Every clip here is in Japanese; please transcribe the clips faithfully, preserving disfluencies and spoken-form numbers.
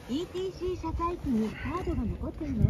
イーティーシー 謝罪機にカードが残っています。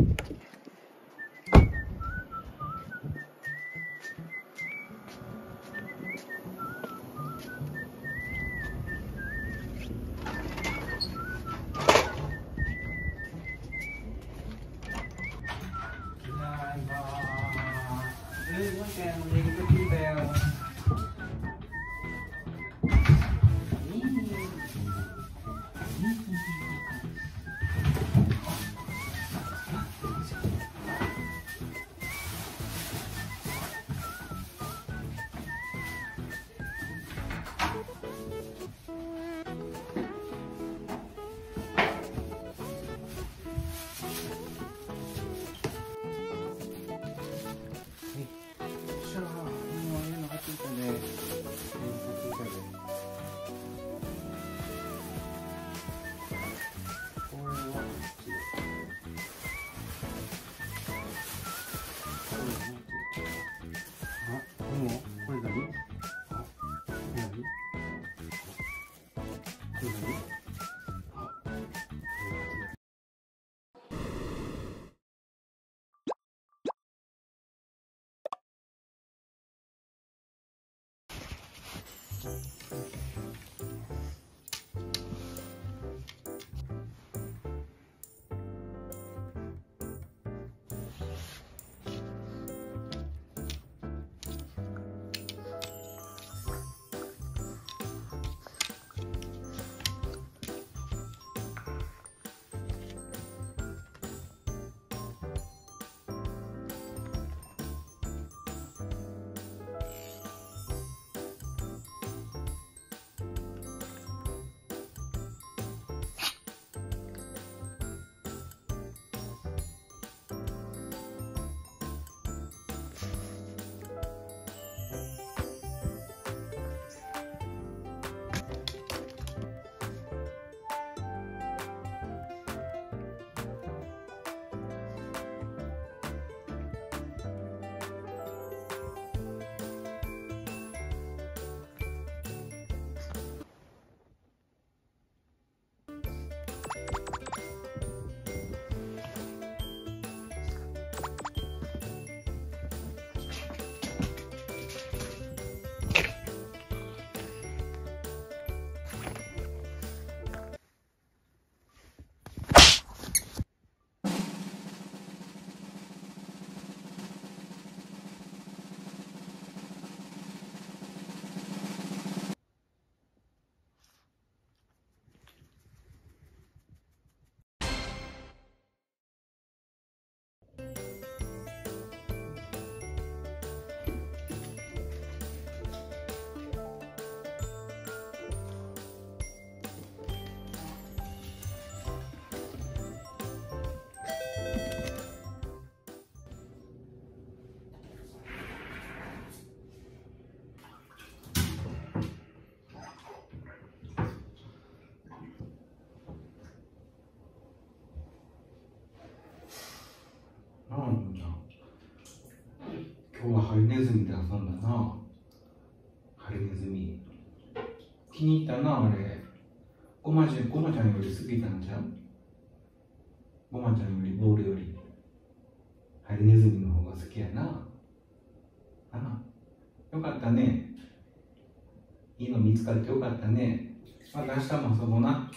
今日はハリネズミで遊んだな。ハリネズミ気に入ったな。あれゴマちゃん、ゴマちゃんより好きなんじゃん。ゴマちゃんよりボールよりハリネズミの方が好きやな。あ、よかったね。いいの見つかってよかったね。また明日も遊ぼうな。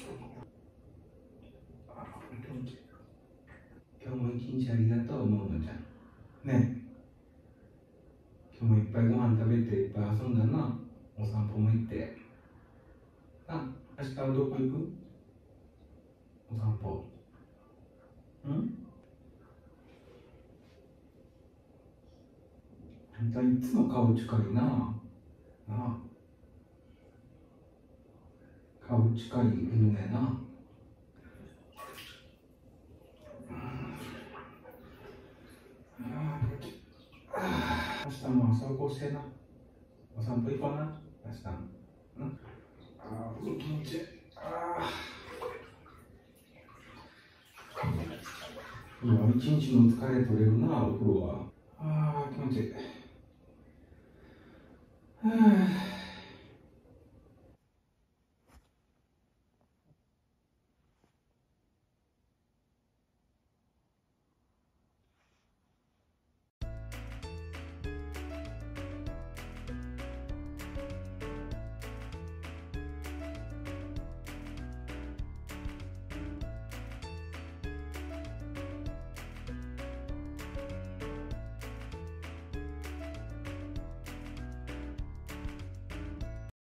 今日も一日ありがとう、ももちゃん。ね。今日もいっぱいご飯食べていっぱい遊んだな。お散歩も行って。あ、明日はどこ行く？お散歩。ん？あんたいつも顔近いな。なあ。顔近い犬やな。明日も朝起こしてな。お散歩行こうな。明日。うん。ああ、気持ちいい。ああ。もう一日の疲れ取れるな、お風呂は。ああ、気持ちいい。はあ。